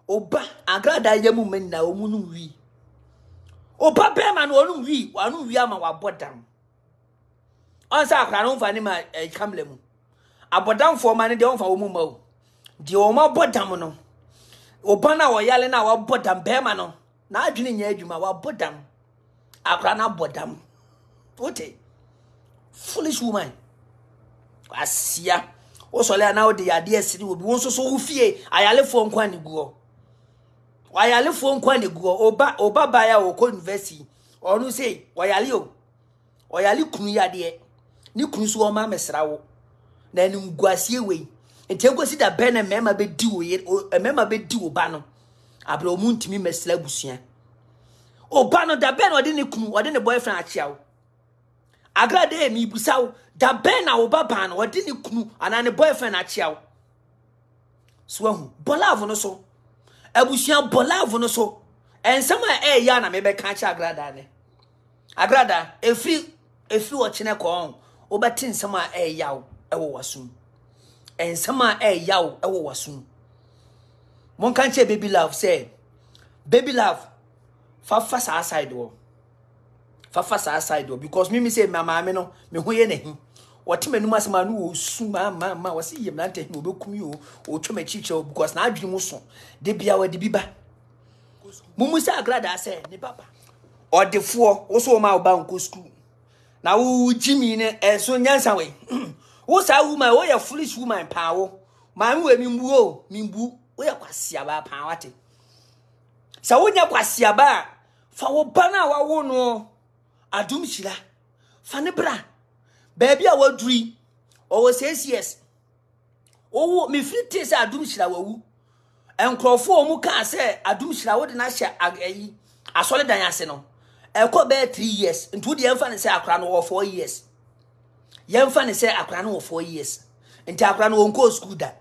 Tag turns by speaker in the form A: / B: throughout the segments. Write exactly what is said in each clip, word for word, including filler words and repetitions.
A: Oba agrada yamu men na omunu wi. Oba be man onu wi, wanu wi ama wabodam. Onsa akra no fa ni ma kamlemu. Abodam for man de on fa omu ma o. De o ma bodam no. Oba na wo yale na wabodam be ma no. Na adwene nya adwuma wabodam. Akra na bodam. Ote. Foolish woman. Asia. O sole na o de yade asiri obi won so so wo fie ayalefo nkwa ni guo. Ayalefo nkwa ni guo oba oba ba ya o ko university. Onu sei oyale o. Oyale kunu yade. Ni kunu so o ma mesra wo. Na ni nguasie we. Enti egosi da ben na mema be di wo ye mema be di wo ba no. Abra o muntimi mesra busua. Oba no da ben odi ni kunu odi ni boyfriend achia wo. Agrade mi busaw da ben na oba ban odi ni kunu ana ne boyfriend achia wo. So ahu bolavo no so. Abusia bolavo no so. Ensema e ya na me be kan cha agrada ne. Agrada efri efri wo chine ko on. Obati nsema e ya wo ewo wasum. Ensema e ya wo ewo wasum. Mon kan che baby love say baby love fa fa sa side wo. Fa fa sa side wo because me me say mama me no me ho ye nehi. Wote manum asema no wo su ma ma ma wose yem na ntahi obekumi o o twema chiche because na adwene mu so de bia wa de biba. Mumu say agrada say ne papa. Odefo wo so ma oba nko school. Na wo jimi ne enso nyansa we. Wo sa woman wo ya foolish woman pa wo. Ma me we mimbu o mimbu wo ya kwasia ba pa wate. Sa wo nya kwasia ba fa wo bana wa wo no adum shira. Fa ne bra. Baby a waduri o six years. O me frite say adum shira wawu. Enkrofo o mu kan say adum shira wo de na hye ayi. Asole dan ase no. Eko be three years. Ntu de emfa ne say akra no four years. Yemfa ne say akra no four years. Nti akra no onko school da.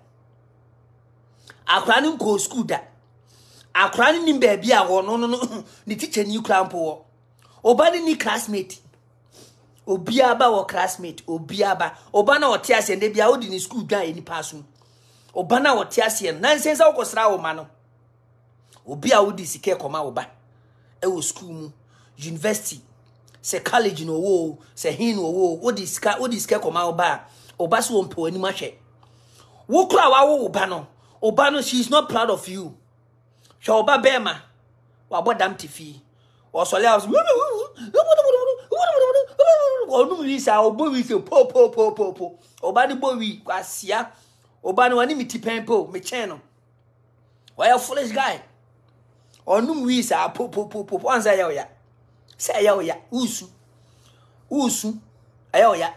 A: Akra no nko school da. Akra no nim baby a wo no no no ni teacher ni krampo wo. Oba ni classmate. Obiaba wo classmate obiaba oba na ote ase nde bia odi ni school dwan eni paso oba na ote ase na nsensa wo kosra wo ma no obia odi sike koma oba e wo school mu university se college no wo se hin no wo odi sika odi sike koma oba oba so wo mpo ani ma hwe wo kura wa wo oba no oba no she is not proud of you hwe oba bema wa bodam tifi o sole house onu mi sa obo wi se po po po po po oba ni bo wi kwasia oba ni wani mi tipempo me chen no why a foolish guy onu mi sa po po po po anza ya oya say ya oya usu usu aya oya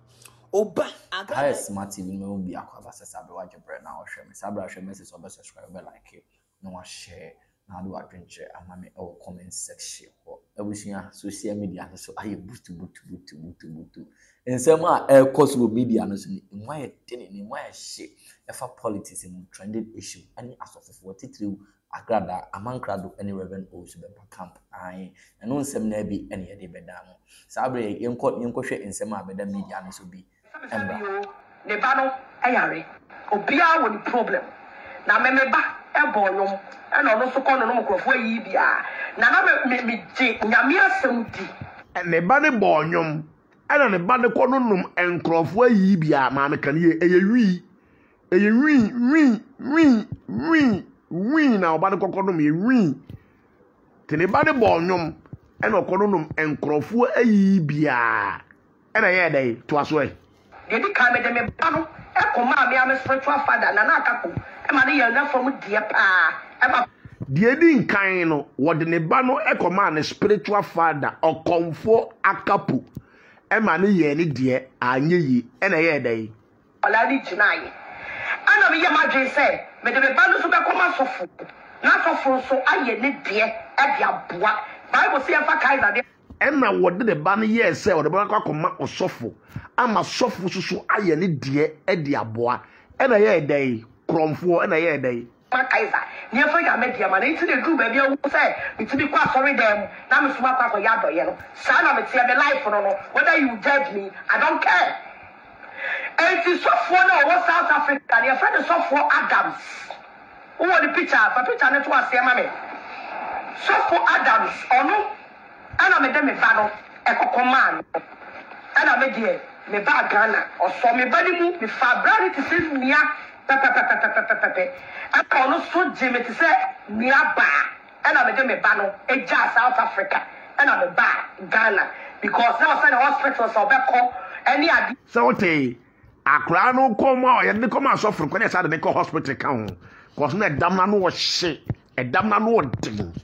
A: oba aga
B: hi smart T V me won bi akwa ba sesa be wa jebre na o hwe me sabra hwe me se so be subscribe be like no wa share na do adventure amame e comment section ho abusia social media no so aye boost boost boost boost boost ensem a e social media no so ni nwa ye tene ni nwa ye she e fa politics in trending issue ani asofofo titiri agrada amankrado any reverend o so be camp ai eno nsem na bi ene ye de beda no sabre yenko yenko hwe ensem a beda media no so bi embra
C: ne ba no ayare obia wo ni problem na memeba eboyom ena no so kono no mkrofo yi bia na na me me je nyame asem di
D: ne ba ne bonyom ena ne ba ne kono num enkrofo yi bia ma me kan ye eye wi eye wi wi wi wi wi na ba ne kono num ye wi te ne ba ne bonyom ena kono num enkrofo yi bia ena ye dai to aso e
C: de di ka me de me ba no e ko ma me am spiritual father na na akako e ma ne ye na from die pa e ma
D: die di nkan no wode ne ba no e ko ma ne spiritual father okomfo akapu e ma ne ye ne die anye yi e na ye dai
C: ala ni jinai ana me ye ma dwe se me de me ba no so be ko ma sofo na sofo so aye ne die e dia boa bible say fa kaiser de
D: ena wode ne ba no ye se wode ba ko ma osofo ama sofo susu aye ne die e dia boa e na ye dai kromfo e na ye dai
C: Kaiser, near for your media man, into the group, baby, I say, it's to be quite sorry, them. Now, Miss Mapa, Yado, you know, son of it, my life, no, whether you judge me, I don't care. And it is so for no, what South Africa, your friend is so for Adams. who the picture for picture net was say mama so for Adams ono ana me dem me ba no ekokoman ana me die me ba Ghana o so me ba ni mu me fa brand to say nia pepe pepe pepe pepe aka ono so jeme to say nia ba ana me dem me ba no eja South Africa ana me ba Ghana because now say the hospital so be call any adi
D: so te akra no come o ye ne come asofro ko ne sa de ko hospital kan ho cause na dam na no wo hye edam na no odin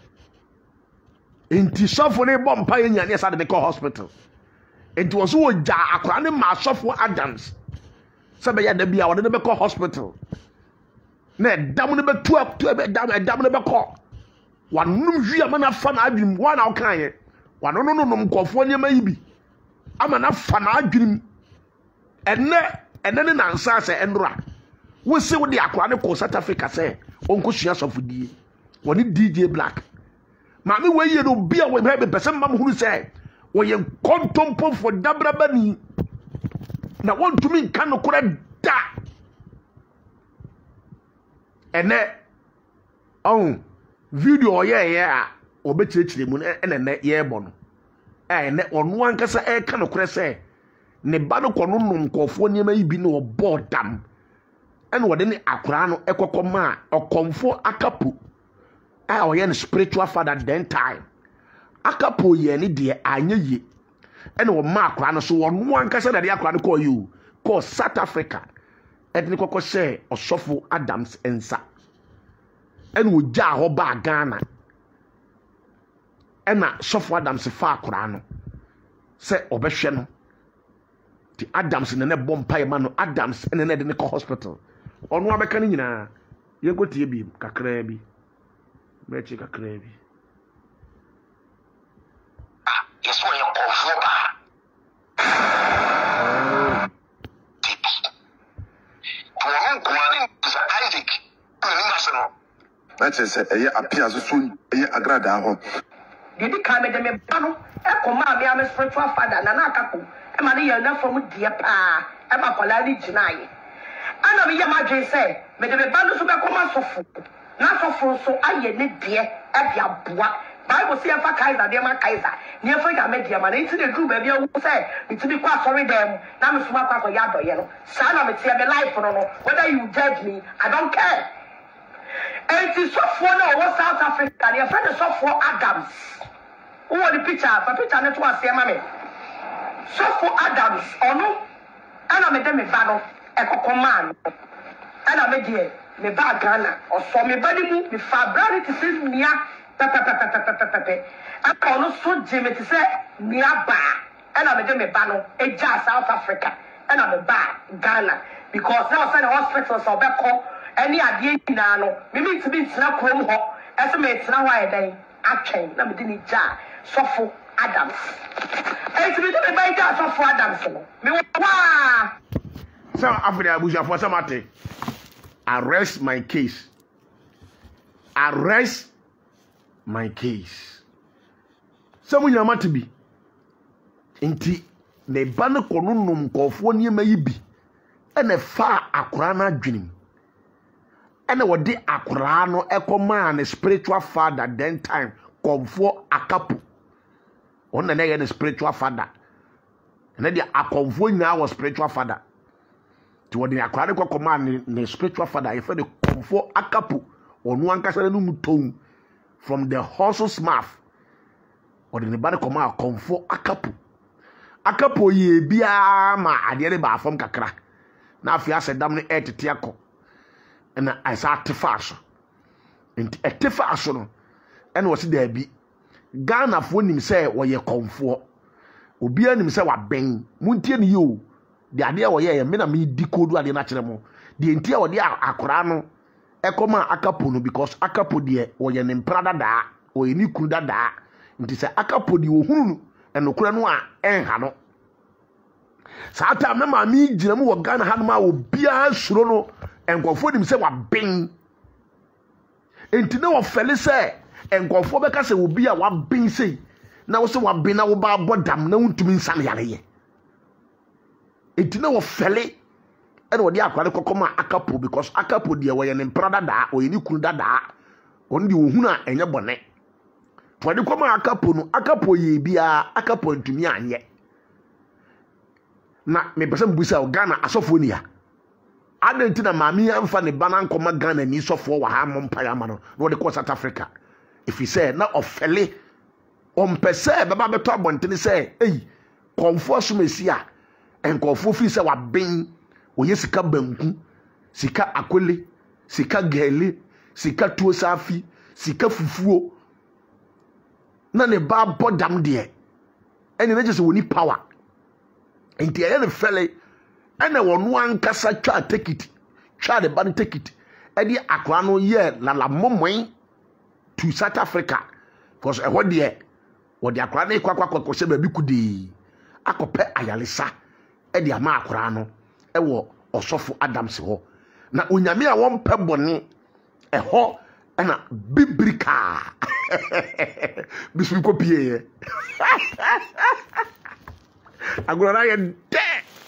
D: enti sofo ne bom pa ye nya ne sa de ko hospital enti wo so wo ja akra ne ma sofo Adams se be ya da bia wo de be ko hospital na edam ne be tu tu be edam edam ne be ko wanum hwi ama na fa na adwim wa na wo kan ye wano no no no nkofo nyema yi bi ama na fa na adwim enne enne ne nansa se enra wo se wo de akwa ne ko South Africa se onko sua sofodie woni D J Black ma me we ye no bia we be person mam hunu se wo ye kontompo for dabrabani na won tumi nka no kora da enne on video ye ye a obechirechire mu ene ne ye bo no eh ne onu ankasa e ka no kore se ne ba no kono num kofo niema yi bi no bodam ene wode ne akora no ekokoma okomfo akapo ah oye ne spiritual father then time akapo ye ne de anya ye ene wo ma akora no so wonu ankasa da de akora no ko you ko South Africa ene ne kokko se osofo Adams ensa ene wo ja ho ba Ghana ena sofo Adams fa akora no se obehwe no ti Adams ne ne bompa ma no Adams ene ne de ne ko hospital onu abeka ni nyina ye gotie bi kakra bi mechi kakra bi
E: ah yeso ye konfo ba to won ko ani sa Isaac ni national
F: na chese eye apia so so eye agrada ho
C: Didi kame de me bano e ko ma me am spiritual father na na akapo e ma ne ye na from die pa e ma kola ni ginaye ana me ye ma dwe se me de me bano so be ko ma sofo na sofo so aye ne die e bia boa Bible say fa Kaiser de ma Kaiser ni e fa ga me die ma na iti de group ba bia wo se iti bi kwa sorry dem na me suma kwa ko ya do ye no sa na me tie me life no no whether you judge me I don't care. And it's so for no South Africa your friend is so for Adams. Who the picture? For picture net was say mama. So for Adams, ono, ana me dem me ba no, ekokoman. Ana me die, me ba Ghana, or so me ba ni mu, me fa brand to say nia, pepe pepe pepe pepe. Aka ono so jeme to say nia ba. Ana me dem me ba no, eja South Africa. Ana me ba Ghana because now say the hospital so be call any adie nyina no. Me me to be tina krom ho. Ese me tina wa e den. Atwen na me di ni ja. Sofo Adams. Eh, to be the by that Sofo Adams. Me wa.
D: So after Abuja for something. Arrest my case. Arrest my case. Someone you must be. Inti ne ba ne kono num kofo niema yi bi. Ene fa akora na dwenim. Ene wode akora no ekoma ne spiritual father then time komfo akapu. On na ye ne spiritual father. Na dia akomfo nya was spiritual father. Ti wode akora ne kokoma ne, ne spiritual father ye fe de komfo akapu. Onu ankasa no muton from the horse's mouth. Ode ne ba ne koma komfo akapu. Akapu ye bia ma ade ne ba fam kakra. Na afia sedam ne etete akọ. Na asa atefaso. Enti etefaso no ena wo se da bi Ghana fo nim se wo ye konfo obi anim se wa ben muntie ne yo de ade wo ye ye me na me di kodu ade na kire mo de enti a wo de akora no ekoma akapo no because akapo de wo ye ne mprada da wo ye ni kuru da da nti se akapo de wo hunu eno kura no a enha no sa ta me ma mi gina mu wo Ghana ha no ma obi a suro no enkofo nim se wa ben enti ne wo fele se enkofo beka se obi a wa ben sei na wo se wa ben na wo ba bodam na wuntumi nsan yare ye enti ne wo fele and what the aqua coma akapo because akapo dear way and prada da or any kunda da on the uhuna and your bonnet. When you come akapo no akapo ye bia akapo into me and yet. Na me person busa Ghana asofonia. Adentina mami amfa ne banan koma Ghana ni sofo wa ha mompaya ma no no de ko South Africa. If he say na ofele on pese baba beto abontene say eh konfo so mesia en konfo fi say wa ben oye sika banku sika akole sika gele sika tuo safi sika fufuo na ne ba bodam de eni na just woni power enti e ne fele ene wonu ankasa twa take it twa de ban take it e di akwa no ye lala momwen to South Africa because e what there wo de akwa na kwakwa kwakwa se ba bi kudi akope ayalesa e di ama akwa no e wo osofo Adams ho na onyame a won pe bone e ho na biblika bisu ko pie agora ya de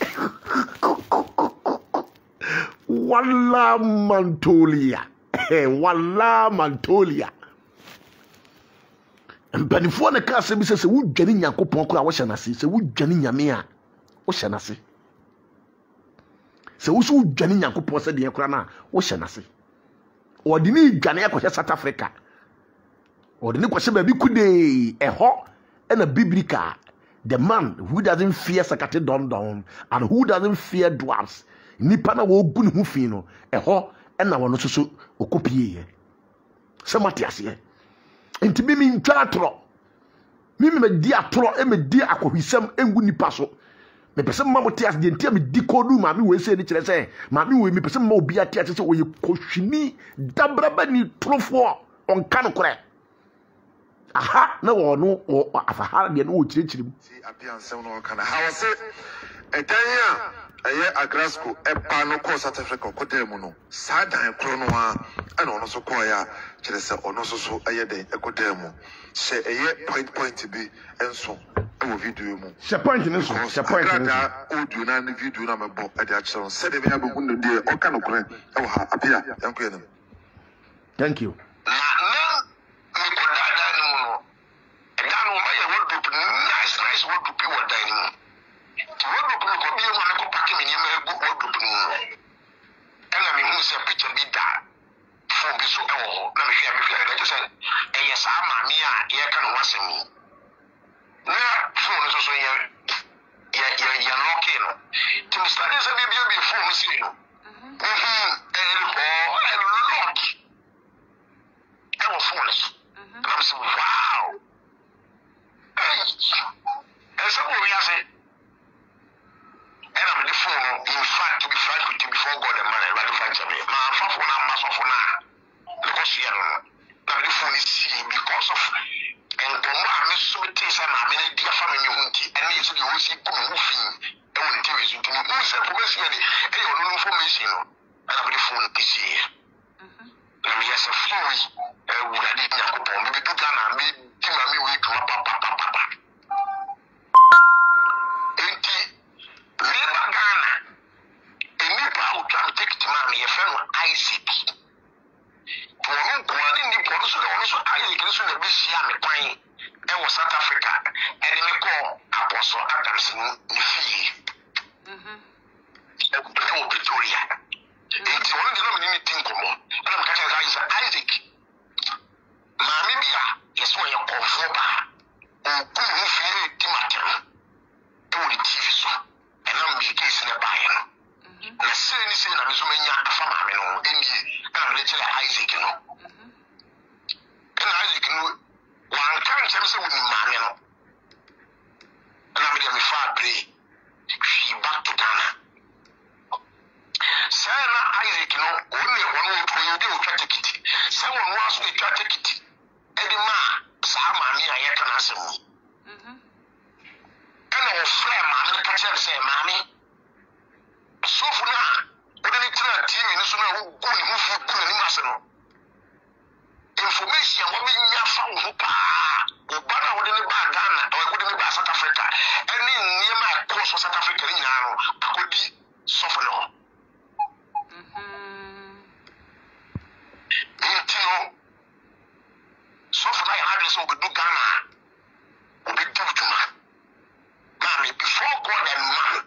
D: wala mantolia wala mantolia mpanifo na ka se bi se se wudwani nyakopon ko a wo hyanase se wudwani nyame a wo hyanase se wo so wudwani nyakopon se de kura na wo hyanase odini dwane akɔhye South Africa odini kɔhye ba bi kude ɛhɔ ɛna biblika the man who doesn't fear sakate don don and who doesn't fear dwarfs nipa na wo gu ne ho fi no ɛhɔ ɛna wono so so okopie ye samati ase enti bi mi ntwa atoro mi me di atoro e me di akɔhwisam engu nipa so me pese ma mo tias de ntia me di kodu ma me we se ni kire se ma me we me pese ma obi atia se oye kohwini dabraba ni trofo on kan kore aha na wo no afahara de no wo kire mu
F: si apiansem no kana ha se edan a eye agrasco epa no ko South Africa ko dem no sa dan kro no a na ono so ko ya kire se ono so so eye den ekodem se eye point point bi enso e wo video mu
D: se point ni so se point ni
F: so audio na ni video na me bo e de a kire se de be abegun no de o kan kro e wo ha apia yanko yenem.
D: Thank you.
E: South Africa, and then we call Apostle Adams in Fee. Victoria. It's one of the nominating thing come on. And I'm catching Isaac. Mamibia, yes, when you call for or go feel Timatum. Do the T V so. And I'm the case in the buyer. And I say anything I'm assuming you're from Amino, and I'm literally Isaac, you know. And Isaac, you know. One can't say with Mamma. And I'm going to far play. She back to Ghana. Sana Isaac, you know, only one will try to try to get it. Someone wants to try to get it. Eddie Ma, Sama, I can answer me. And I was friend, Mamma, the catcher say, Mammy. So for now, we're going to try a team in the summer who go and move for good and master. Information what we have found Obama would in the Ghana or would in the South Africa. And then near my course for South Africa now, I could be softened. so be do Ghana. Obi do juma. Mami, before God and man.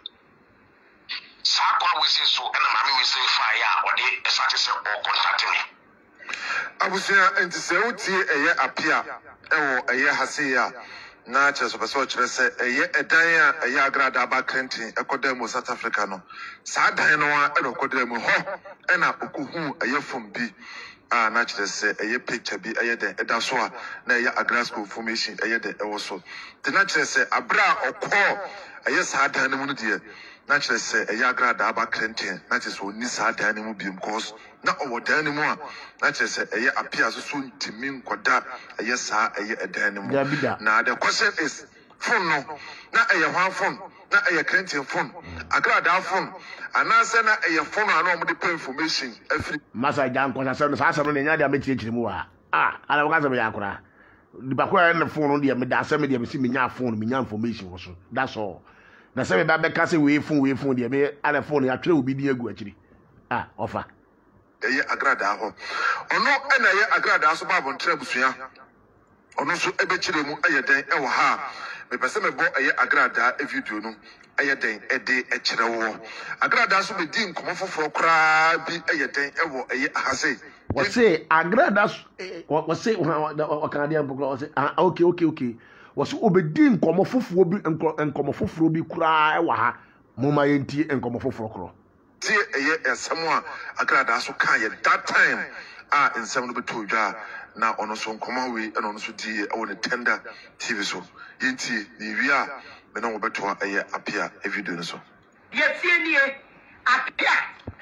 E: Sakwa we say so, and mami we say fire or the satisfaction or contact me.
F: Abusia enti se uti eye apia ewo eye haseya na che so person kire se eye edan a eye agrada ba krentin ekoda mu South Africa no sa dan no a e ekoda mu ho e na okuhu eye fom bi a na kire se eye picture bi eye den eda so a na eye agrasco formation eye den ewo so te na kire se abra okọ eye sa dan no mu no de na kire se eye agrada ba krentin na kire so ni sa dan no mu bi because na owo dan no mu a na kire se eye apia so so ntimi nkoda eye sa eye edan no mu na the question is phone no na eye hwan phone na eye krentin phone agrada phone anase na eye phone ana omo de pay information every
D: masa jan ko sa no sa sa no nya dia mechichiri mu wa ah ala waka me yakura di bakwa na phone no dia me da sa me dia me si me nya phone me nya information wo so that's all na se me ba be ka se we phone we phone dia me ala phone ya tire obi di egu akiri ah offer
F: eye agrada ho ono ena eye agrada so ba bon tre busua ono so ebe kire mu eye den e wo ha me pese me bo eye agrada e video no eye den e de e kire wo agrada so be di nkomo foforo kra bi eye den e wo eye ahase
D: what say agrada what say what Canadian people say ah okay okay okay what so obedi nkomo foforo bi nkomo foforo bi kra e wo ha moma yenti nkomo foforo kro
F: tie eye esem a agrada so kan ye that time ah ensem no beto dwa na ono so nkomo we na ono so die e won tender T V so yenti ni wi a me na wo beto eye apia e video no so
C: ye tie nie apia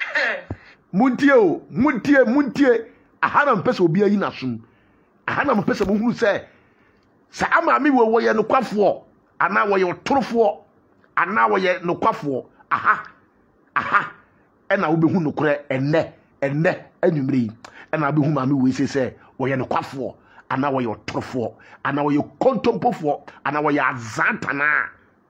D: muntie o muntie muntie ahana mpesa obi ayi nasum ahana mpesa mo hunu se sa ama mi wo wo ye no kwafo ana wo ye otorofo ana wo ye no kwafo aha aha ena wo behu no kore enne enne anwumre yi ena behu ma mi we se se wo ye no kwafo ana wo ye otorofo ana wo ye kontompofo ana wo ye azantana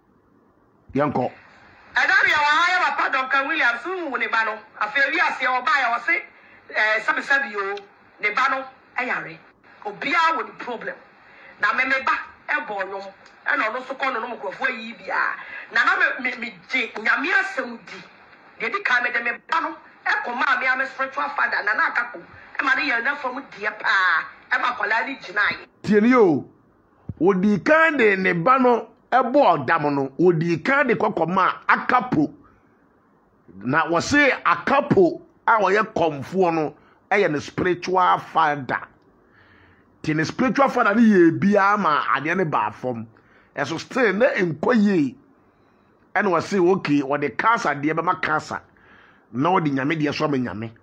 D: yanko
C: Adabia wa haya papa Duncan Williams wu ne ba no aferi ase oba ya wo se eh sabe sabe yo ne ba no ayare obia wo ni problem na me me ba e bo no e no no so kono no mkrofo yi bia na na me me je nyame asem di de di ka me de me ba no e ko ma me am spiritual father na na akako e ma de ye na from die pa e ma kola ni jinai
D: tieni o odi kan de ne ba no ebo odam no odi kan de kokoma akapo na wo se akapo a wo ye komfo no eye ne spiritual father ti ne spiritual father ni ye bia ma ade ne ba fom eso still na enkoye ene wo se okay wo de cancer de be ma cancer na wo de nyame de so ma nyame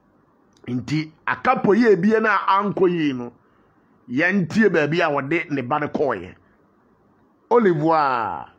D: nti akapo ye bia na ankoye no ye ntie ba bia wo de ne ba ne koye Olivoire.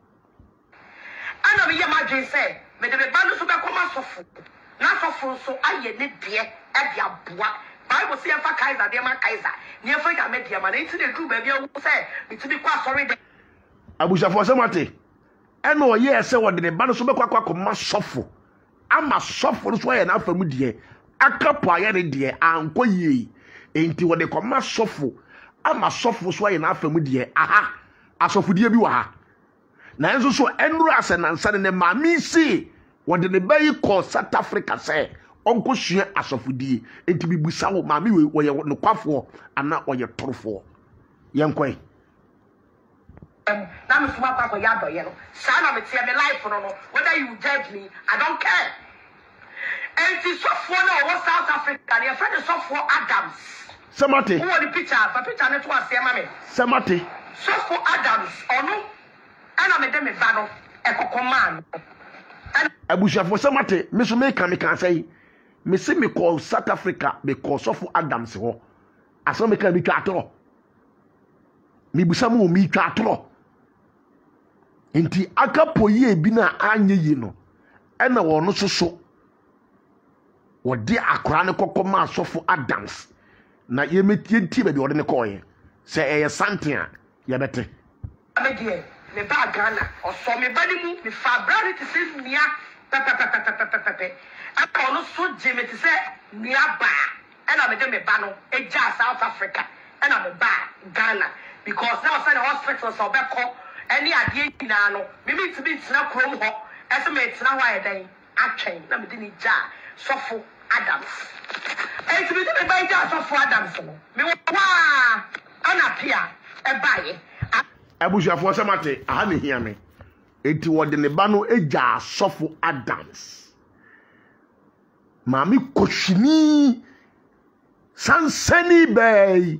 C: Ana me yema dwen se me de be ba no so be koma sofo. Na sofo so aye ne de e de aboa. Bible say fa Kaiser de ma Kaiser. Ne fa ga me de ma na nti de du ba bia wo se me ti bi kwa sorry de.
D: Abushafo semate. Ena o ye se wo de ba no so be kwa kwa koma sofo. Ama sofo so aye na afamu de. Akapo aye ne de anko ye. Enti wo de koma sofo. Ama sofo so aye na afamu de. Aha. Asofudie bi wa ha na enso so enru asenansa ne maami si wode ne bayi ko South Africa say onko hwe asofudie enti bi busa wo maami we wo ye no kwafo ana wo ye torofo yenkoi
C: em na me suma pa ko ya do ye no sa na me tie me life no no whether you judge me I don't care enti so for no wo South Africa ne friend so for Adams
D: Semate
C: who the picture for picture ne to ase ma me
D: Semate
C: so for Adams ono ana me de me ba no ekokoman
D: Abushafo Semate me so me kan me kan say me se me call South Africa because of Adams ho aso me kan bi twa atoro me busa mo mi twa atoro enti akapo ye bi na anye yi no ena wo no soso wo de akora ne kokoma asofo Adams na ye metie nti ba bi wo de ne koye se eye santia ye bete
C: amedie me ba Ghana o so me ba ni mu me fa brand to say nia pepe pepe pepe pepe aka no so je me to say nia ba e na me de me ba no e ja South Africa e na me ba Ghana because now say the hospital so be call any adie nyina no me me to be tina krom ho ese me tina ho ayedan atwen na me de ni ja sofo Adams e to be de be ja sofo Adams no me wa ana pia e baye
D: abusuafo semate aha ne hia me enti wode ne ba no eja sofo Adams mami koshini sansani bay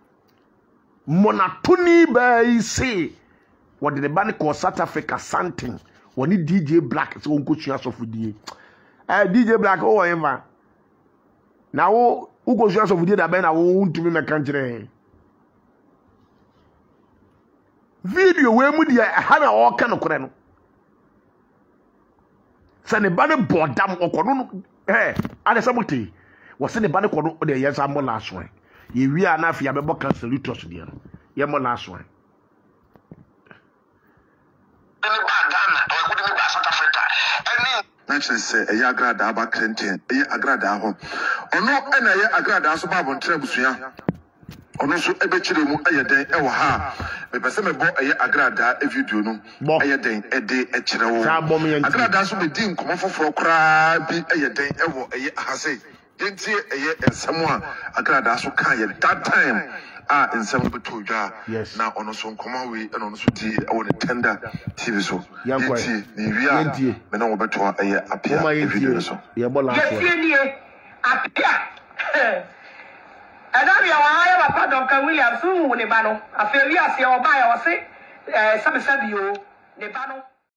D: monatoni bay say wode ne ba ne ko South Africa something woni D J Black so won koshia sofo die eh D J Black o yema na wo ukoshia sofo die da ben na wo ntumi meka nkire video we mu dia ha na o ka no kore no se ne ba ne bodam okono no eh ade samuti wo se ne ba ne kono de yesa mo last one ye wi ana afia be bo cancel litos dia no ye mo last one
F: Actually, say a yagrada about Clinton, a yagrada home. Or no, and a yagrada so bab on Trebusia. Or also a betray mu a day, a ha. A person bought a yagrada if you do no. A day, a day, a chino. Agrada so be deemed come for cry, be a day, a hase. Didn't see a year and someone agrada so kind at that time. Ah, in some two jar. Yes. Now on us on common way and on Suti, I want to tender T V so. Young boy, Nivia, Menon Betua, a year appear my video so.
C: Yabola, appear. And now you are a part of Can William soon, Nebano. I feel yes, your buy or say, some said you, Nebano.